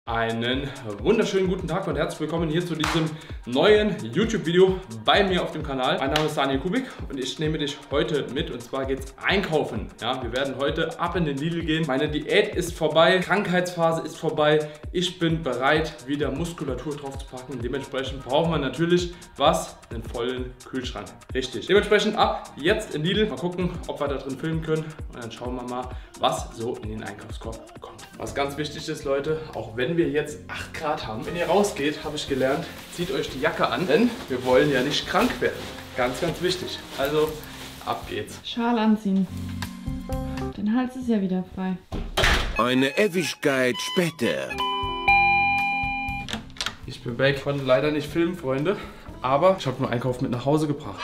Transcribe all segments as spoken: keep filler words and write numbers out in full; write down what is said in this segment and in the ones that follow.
Einen wunderschönen guten Tag und herzlich willkommen hier zu diesem neuen YouTube-Video bei mir auf dem Kanal. Mein Name ist Daniel Kubik und ich nehme dich heute mit, und zwar geht es einkaufen. Ja, wir werden heute ab in den Lidl gehen. Meine Diät ist vorbei, Krankheitsphase ist vorbei. Ich bin bereit, wieder Muskulatur drauf zu packen. Dementsprechend brauchen wir natürlich was? Einen vollen Kühlschrank. Richtig. Dementsprechend ab jetzt in Lidl. Mal gucken, ob wir da drin filmen können. Und dann schauen wir mal, was so in den Einkaufskorb kommt. Was ganz wichtig ist, Leute, auch wenn wir jetzt acht Grad haben, wenn ihr rausgeht, habe ich gelernt, zieht euch die Jacke an, denn wir wollen ja nicht krank werden. Ganz, ganz wichtig. Also, ab geht's. Schal anziehen. Dein Hals ist ja wieder frei. Eine Ewigkeit später. Ich bin back. Ich konnte leider nicht filmen, Freunde, aber ich habe nur Einkauf mit nach Hause gebracht.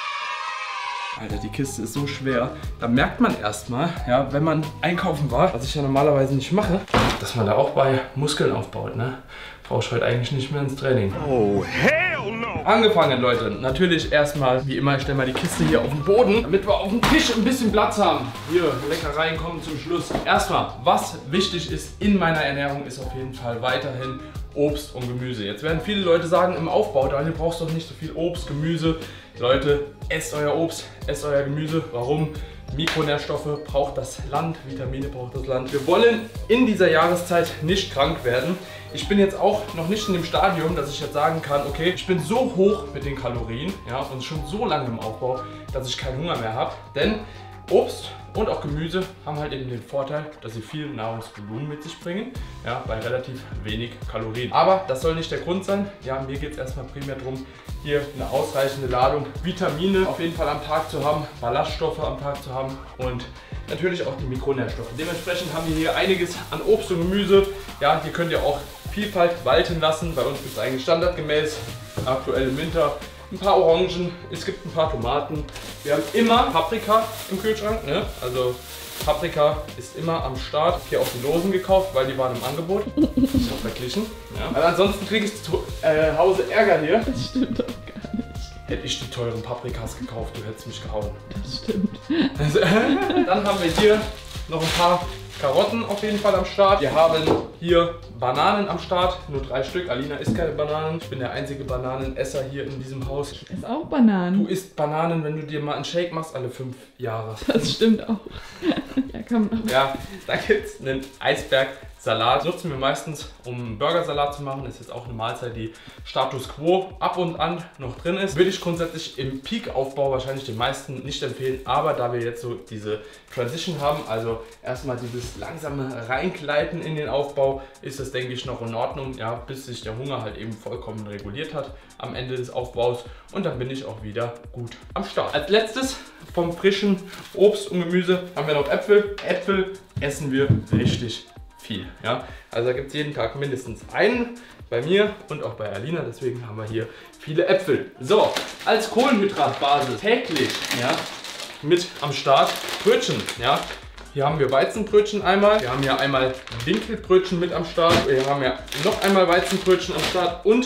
Alter, die Kiste ist so schwer. Da merkt man erstmal, ja, wenn man einkaufen war, was ich ja normalerweise nicht mache, dass man da auch bei Muskeln aufbaut, ne? Brauche ich heute eigentlich nicht mehr ins Training. Oh, hell no! Angefangen, Leute. Natürlich erstmal, wie immer, ich stelle mal die Kiste hier auf den Boden, damit wir auf dem Tisch ein bisschen Platz haben. Hier, Leckereien kommen zum Schluss. Erstmal, was wichtig ist in meiner Ernährung, ist auf jeden Fall weiterhin Obst und Gemüse. Jetzt werden viele Leute sagen, im Aufbau, Daniel, brauchst du doch nicht so viel Obst, Gemüse. Leute, esst euer Obst, esst euer Gemüse. Warum? Mikronährstoffe braucht das Land, Vitamine braucht das Land. Wir wollen in dieser Jahreszeit nicht krank werden. Ich bin jetzt auch noch nicht in dem Stadium, dass ich jetzt sagen kann, okay, ich bin so hoch mit den Kalorien, ja, und schon so lange im Aufbau, dass ich keinen Hunger mehr habe. Denn Obst und auch Gemüse haben halt eben den Vorteil, dass sie viel Nahrungsvolumen mit sich bringen, ja, bei relativ wenig Kalorien. Aber das soll nicht der Grund sein. Ja, mir geht es erstmal primär darum, hier eine ausreichende Ladung Vitamine auf jeden Fall am Tag zu haben, Ballaststoffe am Tag zu haben und natürlich auch die Mikronährstoffe. Dementsprechend haben wir hier einiges an Obst und Gemüse. Ja, hier könnt ihr auch Vielfalt walten lassen. Bei uns gibt es eigentlich standardgemäß, aktuell im Winter, ein paar Orangen, es gibt ein paar Tomaten. Wir haben immer Paprika im Kühlschrank, ne? Also Paprika ist immer am Start. Ich habe hier auch die Losen gekauft, weil die waren im Angebot. Ich habe verglichen. Ja. Weil ansonsten kriege ich zu äh, Hause Ärger hier. Das stimmt doch gar nicht. Hätte ich die teuren Paprikas gekauft, du hättest mich gehauen. Das stimmt. Also, dann haben wir hier noch ein paar Karotten auf jeden Fall am Start. Wir haben hier Bananen am Start, nur drei Stück. Alina isst keine Bananen. Ich bin der einzige Bananenesser hier in diesem Haus. Ich esse auch Bananen. Du isst Bananen, wenn du dir mal einen Shake machst, alle fünf Jahre. Das stimmt auch. Ja, komm noch. Ja, da gibt es einen Eisbergsalat. Nutzen wir meistens, um einen Burgersalat zu machen. Das ist jetzt auch eine Mahlzeit, die Status Quo ab und an noch drin ist. Würde ich grundsätzlich im Peak-Aufbau wahrscheinlich den meisten nicht empfehlen. Aber da wir jetzt so diese Transition haben, also erstmal dieses langsame Reinkleiden in den Aufbau, ist das, denke ich, noch in Ordnung, ja, bis sich der Hunger halt eben vollkommen reguliert hat am Ende des Aufbaus. Und dann bin ich auch wieder gut am Start. Als letztes vom frischen Obst und Gemüse haben wir noch Äpfel. Äpfel essen wir richtig viel. Ja? Also da gibt es jeden Tag mindestens einen bei mir und auch bei Alina. Deswegen haben wir hier viele Äpfel. So, als Kohlenhydratbasis täglich, ja, mit am Start Brötchen. Ja? Hier haben wir Weizenbrötchen einmal. Wir haben hier einmal Dinkelbrötchen mit am Start. Wir haben ja noch einmal Weizenbrötchen am Start. Und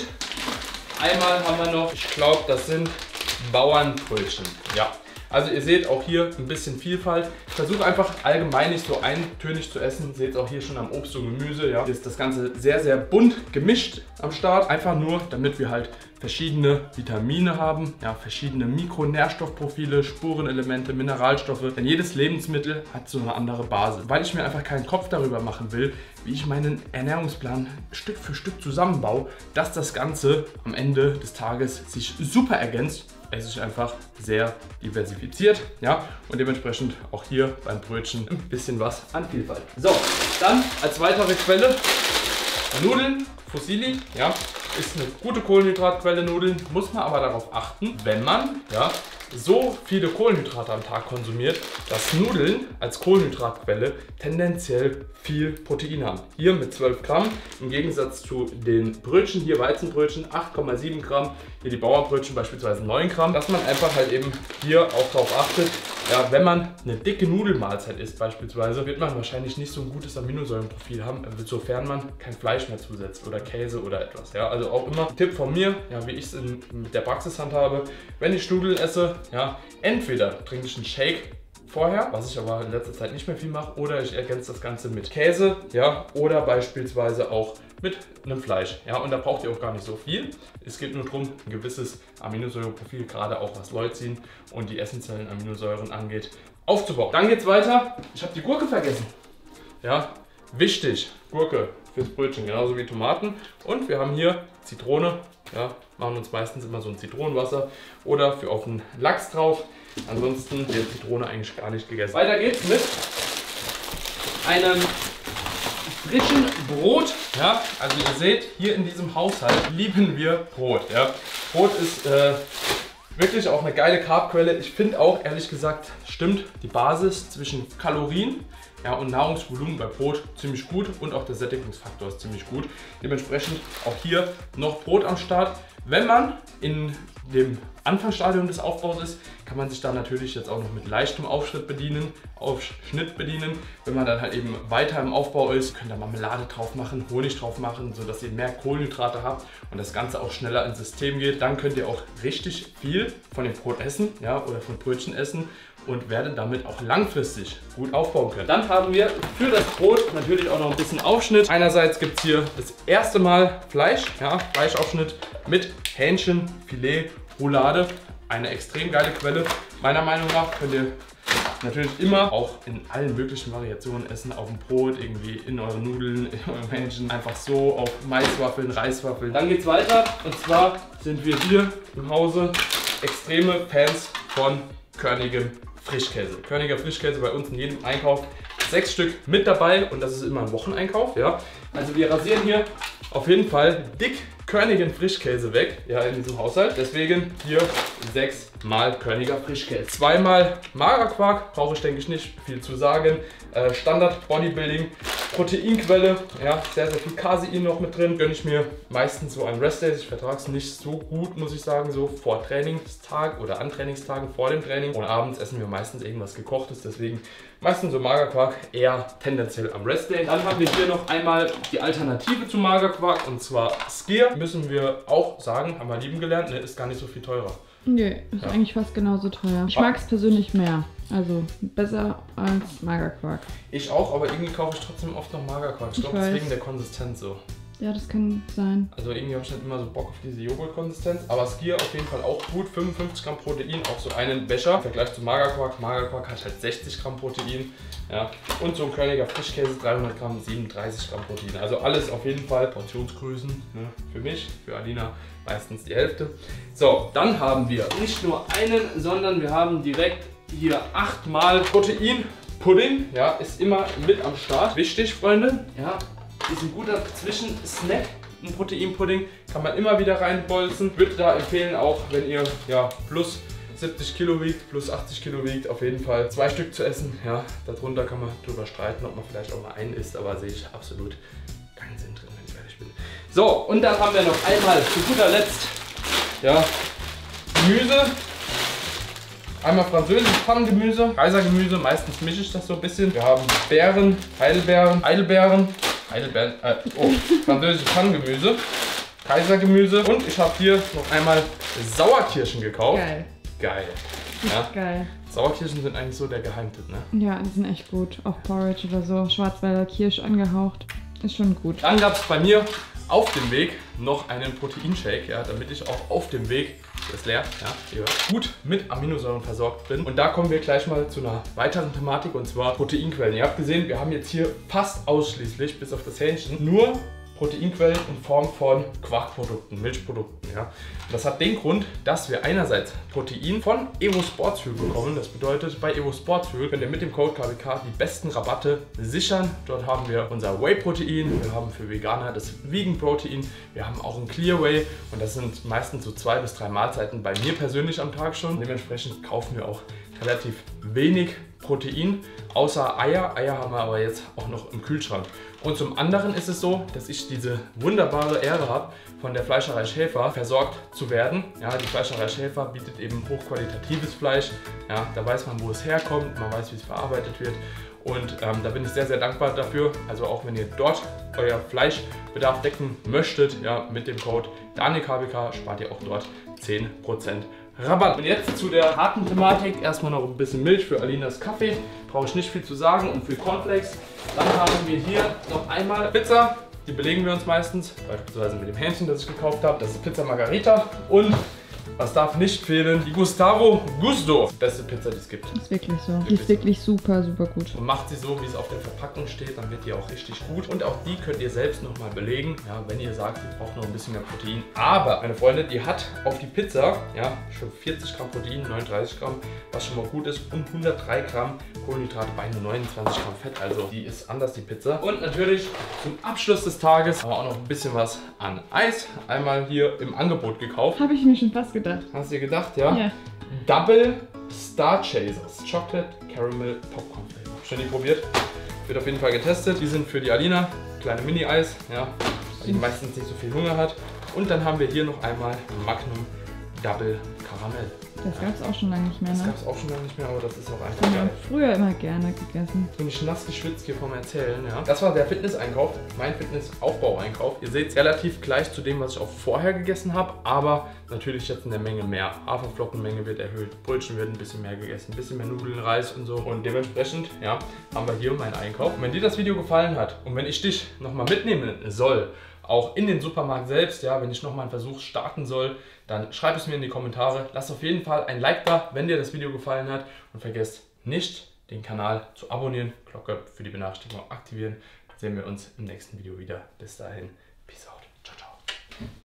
einmal haben wir noch, ich glaube, das sind Bauernbrötchen. Ja. Also ihr seht auch hier ein bisschen Vielfalt. Ich versuche einfach allgemein nicht so eintönig zu essen. Seht es auch hier schon am Obst und Gemüse. Ja. Hier ist das Ganze sehr, sehr bunt gemischt am Start. Einfach nur, damit wir halt verschiedene Vitamine haben, ja, verschiedene Mikronährstoffprofile, Spurenelemente, Mineralstoffe. Denn jedes Lebensmittel hat so eine andere Basis. Weil ich mir einfach keinen Kopf darüber machen will, wie ich meinen Ernährungsplan Stück für Stück zusammenbaue, dass das Ganze am Ende des Tages sich super ergänzt, esse ich einfach sehr diversifiziert, ja, und dementsprechend auch hier beim Brötchen ein bisschen was an Vielfalt. So, dann als weitere Quelle Nudeln, Fusilli, ja, ist eine gute Kohlenhydratquelle. Nudeln muss man aber darauf achten, wenn man, ja, so viele Kohlenhydrate am Tag konsumiert, dass Nudeln als Kohlenhydratquelle tendenziell viel Protein haben. Hier mit zwölf Gramm, im Gegensatz zu den Brötchen, hier Weizenbrötchen acht Komma sieben Gramm, hier die Bauernbrötchen beispielsweise neun Gramm, dass man einfach halt eben hier auch darauf achtet, ja, wenn man eine dicke Nudelmahlzeit isst beispielsweise, wird man wahrscheinlich nicht so ein gutes Aminosäurenprofil haben, sofern man kein Fleisch mehr zusetzt oder Käse oder etwas. Ja, also auch immer ein Tipp von mir, ja, wie ich es mit der Praxis handhabe, wenn ich Nudeln esse, ja, entweder trinke ich einen Shake vorher, was ich aber in letzter Zeit nicht mehr viel mache, oder ich ergänze das Ganze mit Käse, ja, oder beispielsweise auch mit einem Fleisch, ja, und da braucht ihr auch gar nicht so viel. Es geht nur darum, ein gewisses Aminosäureprofil, gerade auch was Leucin und die essentiellen Aminosäuren angeht, aufzubauen. Dann geht's weiter. Ich habe die Gurke vergessen. Ja, wichtig, Gurke fürs Brötchen, genauso wie Tomaten. Und wir haben hier Zitrone, ja, machen uns meistens immer so ein Zitronenwasser oder für auf den Lachs drauf. Ansonsten wird Zitrone eigentlich gar nicht gegessen. Weiter geht's mit einem frischen Brot. Ja, also ihr seht, hier in diesem Haushalt lieben wir Brot. Ja. Brot ist äh, wirklich auch eine geile Carbquelle. Ich finde auch, ehrlich gesagt, stimmt die Basis zwischen Kalorien, ja, und Nahrungsvolumen bei Brot ziemlich gut und auch der Sättigungsfaktor ist ziemlich gut. Dementsprechend auch hier noch Brot am Start. Wenn man in dem Anfangsstadium des Aufbaus ist, kann man sich da natürlich jetzt auch noch mit leichtem Aufschnitt bedienen, Aufschnitt bedienen. Wenn man dann halt eben weiter im Aufbau ist, könnt ihr Marmelade drauf machen, Honig drauf machen, sodass ihr mehr Kohlenhydrate habt und das Ganze auch schneller ins System geht. Dann könnt ihr auch richtig viel von dem Brot essen, ja, oder von Brötchen essen und werdet damit auch langfristig gut aufbauen können. Dann haben wir für das Brot natürlich auch noch ein bisschen Aufschnitt. Einerseits gibt es hier das erste Mal Fleisch, ja, Fleischaufschnitt mit Hähnchen, Filet, Roulade. Eine extrem geile Quelle. Meiner Meinung nach könnt ihr natürlich immer auch in allen möglichen Variationen essen. Auf dem Brot, irgendwie in euren Nudeln, in euren Hähnchen. Einfach so auf Maiswaffeln, Reiswaffeln. Dann geht es weiter und zwar sind wir hier im Hause extreme Fans von körnigem Frischkäse. Körniger Frischkäse bei uns in jedem Einkauf. Sechs Stück mit dabei und das ist immer ein Wocheneinkauf. Ja. Also wir rasieren hier auf jeden Fall dick körnigen Frischkäse weg, ja, in diesem Haushalt. Deswegen hier sechs mal körniger Frischkäse. Zweimal Magerquark, brauche ich denke ich nicht viel zu sagen. Äh, Standard Bodybuilding, Proteinquelle, ja, sehr, sehr viel Casein noch mit drin. Gönne ich mir meistens so ein Rest-Days. Ich vertrage es nicht so gut, muss ich sagen, so vor Trainingstag oder an Trainingstagen vor dem Training. Und abends essen wir meistens irgendwas Gekochtes, deswegen meistens so Magerquark eher tendenziell am Rest-Day. Dann haben wir hier noch einmal die Alternative zu Magerquark und zwar Skyr. Müssen wir auch sagen, haben wir lieben gelernt, ne, ist gar nicht so viel teurer. Nee, ist ja eigentlich fast genauso teuer. Ich mag es persönlich mehr. Also besser als Magerquark. Ich auch, aber irgendwie kaufe ich trotzdem oft noch Magerquark. Ich, ich glaube, das ist wegen der Konsistenz so. Ja, das kann sein. Also irgendwie habe ich nicht immer so Bock auf diese Joghurtkonsistenz. Aber Skyr auf jeden Fall auch gut. fünfundfünfzig Gramm Protein, auch so einen Becher. Im Vergleich zu Magerquark. Magerquark hat halt sechzig Gramm Protein. Ja. Und so ein körniger Frischkäse, dreihundert Gramm, siebenunddreißig Gramm Protein. Also alles auf jeden Fall Portionsgrößen. Ne? Für mich, für Alina meistens die Hälfte. So, dann haben wir nicht nur einen, sondern wir haben direkt hier achtmal Proteinpudding. Ja, ist immer mit am Start. Wichtig, Freunde. Ja. Ist ein guter Zwischensnack, ein Proteinpudding, kann man immer wieder reinbolzen. Würde da empfehlen, auch wenn ihr ja plus siebzig Kilo wiegt, plus achtzig Kilo wiegt, auf jeden Fall zwei Stück zu essen. Ja, darunter kann man drüber streiten, ob man vielleicht auch mal einen isst, aber sehe ich absolut keinen Sinn drin, wenn ich ehrlich bin. So, und dann haben wir noch einmal zu guter Letzt ja, Gemüse. Einmal französisches Pfannengemüse, Kaisergemüse, meistens mische ich das so ein bisschen. Wir haben Beeren, Heidelbeeren, Heidelbeeren. Heidelbeeren, äh, oh, französisches Pfannengemüse, Kaisergemüse und ich habe hier noch einmal Sauerkirschen gekauft. Geil. Geil. Ja. Geil. Sauerkirschen sind eigentlich so der Geheimtipp, ne? Ja, die sind echt gut. Auch Porridge oder so, Schwarzwälder Kirsch angehaucht. Ist schon gut. Dann gab es bei mir auf dem Weg noch einen Proteinshake, ja, damit ich auch auf dem Weg, ist leer, ja, hier, gut mit Aminosäuren versorgt bin. Und da kommen wir gleich mal zu einer weiteren Thematik und zwar Proteinquellen. Ihr habt gesehen, wir haben jetzt hier fast ausschließlich, bis auf das Hähnchen, nur Proteinquellen in Form von Quarkprodukten, Milchprodukten. Ja. Das hat den Grund, dass wir einerseits Protein von Evo Sportsfuel bekommen. Das bedeutet, bei Evo Sportsfuel könnt ihr mit dem Code K W K die besten Rabatte sichern. Dort haben wir unser Whey-Protein, wir haben für Veganer das Vegan-Protein, wir haben auch ein Clear Whey und das sind meistens so zwei bis drei Mahlzeiten bei mir persönlich am Tag schon. Dementsprechend kaufen wir auch relativ wenig Protein, außer Eier. Eier haben wir aber jetzt auch noch im Kühlschrank. Und zum anderen ist es so, dass ich diese wunderbare Ehre habe, von der Fleischerei Schäfer versorgt zu werden. Ja, die Fleischerei Schäfer bietet eben hochqualitatives Fleisch. Ja, da weiß man, wo es herkommt, man weiß, wie es verarbeitet wird. Und ähm, da bin ich sehr, sehr dankbar dafür. Also auch wenn ihr dort euer Fleischbedarf decken möchtet, ja, mit dem Code Daniel K W K spart ihr auch dort zehn Prozent Rabatt. Und jetzt zu der harten Thematik. Erstmal noch ein bisschen Milch für Alinas Kaffee. Brauche ich nicht viel zu sagen. Und für Cornflakes. Dann haben wir hier noch einmal Pizza. Die belegen wir uns meistens. Beispielsweise mit dem Hähnchen, das ich gekauft habe. Das ist Pizza Margherita. Und was darf nicht fehlen? Die Gustavo Gusto. Die beste Pizza, die es gibt. Ist wirklich so. Die ist wirklich super, super gut. Und macht sie so, wie es auf der Verpackung steht, dann wird die auch richtig gut. Und auch die könnt ihr selbst nochmal belegen, ja, wenn ihr sagt, ihr braucht noch ein bisschen mehr Protein. Aber, meine Freunde, die hat auf die Pizza ja, schon vierzig Gramm Protein, neununddreißig Gramm, was schon mal gut ist, und hundertdrei Gramm Kohlenhydrate bei nur neunundzwanzig Gramm Fett. Also die ist anders, die Pizza. Und natürlich zum Abschluss des Tages haben wir auch noch ein bisschen was an Eis. Einmal hier im Angebot gekauft. Habe ich mir schon fast gedacht. Hast du dir gedacht, ja? Ja. Double Star Chasers. Chocolate Caramel Popcorn Flavor. Schon die probiert? Wird auf jeden Fall getestet. Die sind für die Alina. Kleine Mini-Eis, ja, weil die meistens nicht so viel Hunger hat. Und dann haben wir hier noch einmal Magnum Double Karamell. Das gab es auch schon lange nicht mehr, Das ne? gab es auch schon lange nicht mehr, aber das ist auch einfach Das haben geil. wir früher immer gerne gegessen. Bin ich nass geschwitzt hier vom Erzählen, ja. Das war der Fitness-Einkauf, mein Fitness-Aufbau-Einkauf. Ihr seht es relativ gleich zu dem, was ich auch vorher gegessen habe, aber natürlich jetzt in der Menge mehr. Haferflockenmenge wird erhöht, Brötchen wird ein bisschen mehr gegessen, ein bisschen mehr Nudeln, Reis und so. Und dementsprechend, ja, haben wir hier meinen Einkauf. Und wenn dir das Video gefallen hat und wenn ich dich nochmal mitnehmen soll, auch in den Supermarkt selbst, ja, wenn ich nochmal einen Versuch starten soll, dann schreib es mir in die Kommentare. Lass auf jeden Fall ein Like da, wenn dir das Video gefallen hat. Und vergesst nicht, den Kanal zu abonnieren, Glocke für die Benachrichtigung aktivieren. Dann sehen wir uns im nächsten Video wieder. Bis dahin, Peace out. Ciao, ciao.